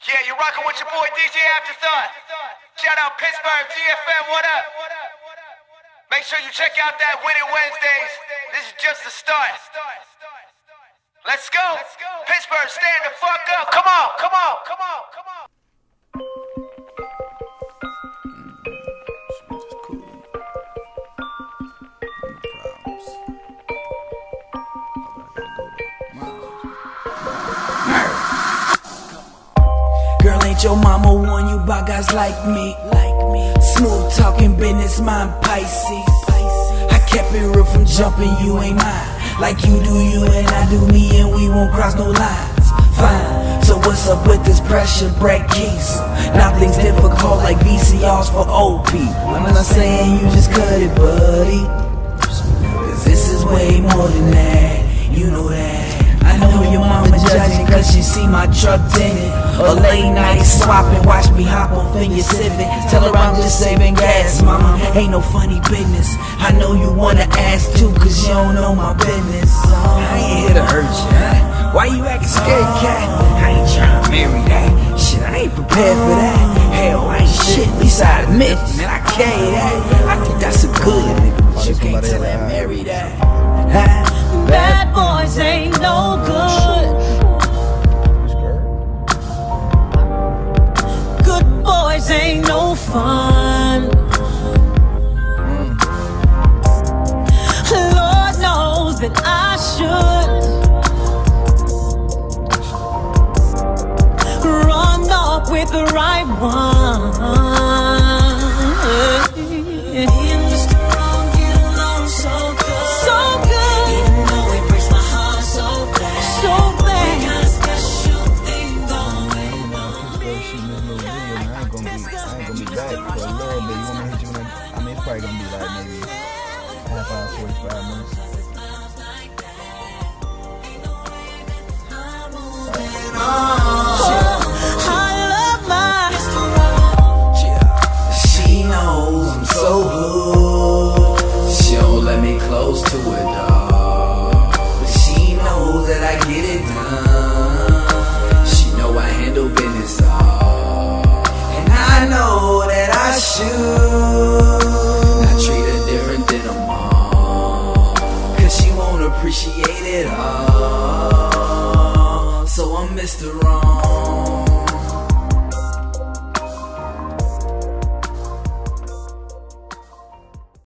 Yeah, you're rocking with your boy DJ Afterthought. Shout out Pittsburgh, TFM, what up? Make sure you check out that Winning Wednesdays. This is just the start. Let's go. Pittsburgh, stand the fuck up. Come on, come on, come on, come on. Girl, ain't your mama warn you about guys like me? Smooth talking business, mind Pisces. I kept it real from jumping, you ain't mine. Like you do you and I do me, and we won't cross no lines. Fine, so what's up with this pressure break keys? Nothing's difficult like VCRs for old people. I'm not saying you just cut it, buddy, 'cause this is way more than that, you know that. I know your mama judging cause she see my truck dented. A late night swapping, watch me hop off in your Civic. Tell her I'm just saving gas, mama, ain't no funny business. I know you wanna ask too cause you don't know my business. I ain't here to hurt you, huh? Why you acting scared, cat? I ain't tryna marry that. Shit, I ain't prepared for that. Hell, I ain't shit, at least I admit, man, I carry that. I think that's a good nigga, but you can't tell that marry that. Huh? Bad boys ain't no good. Good boys ain't no fun. Lord knows that I should run off with the right one. Probably gonna be like maybe half hour, 45 minutes. She knows I'm so hood. She don't let me close to it, dog. But she knows that I get it done. She know I handle business, dog. And I know that I should. Appreciate it all, so I'm Mr. Wrong.